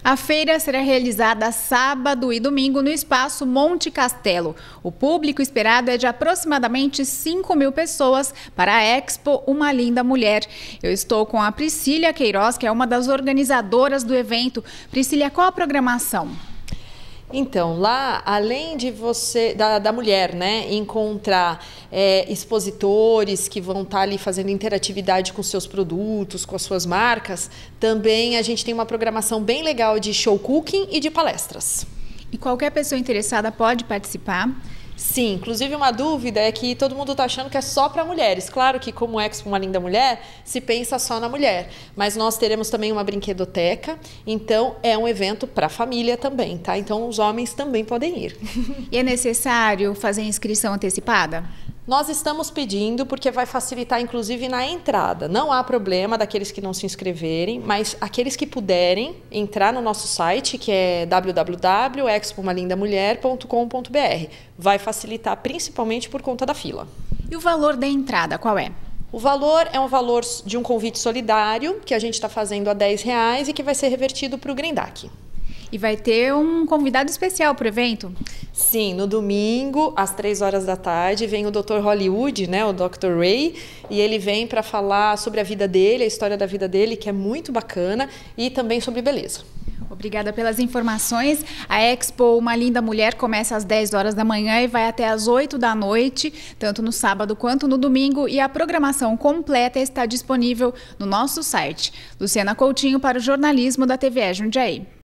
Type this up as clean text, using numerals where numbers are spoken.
A feira será realizada sábado e domingo no espaço Monte Castelo. O público esperado é de aproximadamente 5.000 pessoas para a Expo Uma Linda Mulher. Eu estou com a Priscília Queiroz, que é uma das organizadoras do evento. Priscília, qual a programação? Então, lá, além de da mulher, né, encontrar expositores que vão estar ali fazendo interatividade com seus produtos, com as suas marcas, também a gente tem uma programação bem legal de show cooking e de palestras. E qualquer pessoa interessada pode participar? Sim, inclusive uma dúvida é que todo mundo está achando que é só para mulheres. Claro que como Expo Uma Linda Mulher, se pensa só na mulher. Mas nós teremos também uma brinquedoteca, então é um evento para a família também, tá? Então os homens também podem ir. E é necessário fazer inscrição antecipada? Nós estamos pedindo porque vai facilitar inclusive na entrada. Não há problema daqueles que não se inscreverem, mas aqueles que puderem entrar no nosso site, que é www.expomalindamulher.com.br. Vai facilitar principalmente por conta da fila. E o valor da entrada, qual é? O valor é um valor de um convite solidário que a gente está fazendo a R$10 e que vai ser revertido para o Grendac. E vai ter um convidado especial para o evento? Sim, no domingo, às 3 horas da tarde, vem o Dr. Hollywood, né, o Dr. Ray, e ele vem para falar sobre a vida dele, a história da vida dele, que é muito bacana, e também sobre beleza. Obrigada pelas informações. A Expo Uma Linda Mulher começa às 10 horas da manhã e vai até às 8 da noite, tanto no sábado quanto no domingo, e a programação completa está disponível no nosso site. Luciana Coutinho para o jornalismo da TVE Jundiaí.